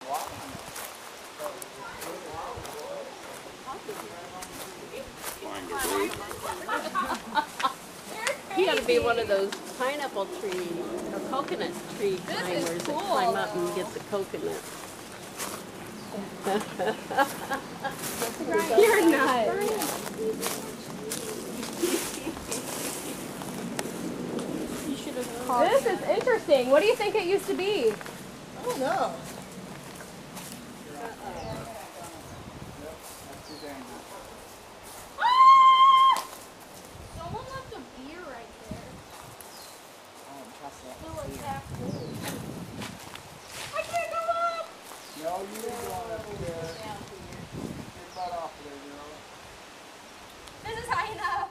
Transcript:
You gotta be one of those pineapple tree or coconut tree climbers that climb up and get the coconut. You're not. This is interesting. What do you think it used to be? I don't know. Someone left a beer right there. Still like half full. I can't go up! No, you ain't going up there. Get your butt off of there, girl. This is high enough.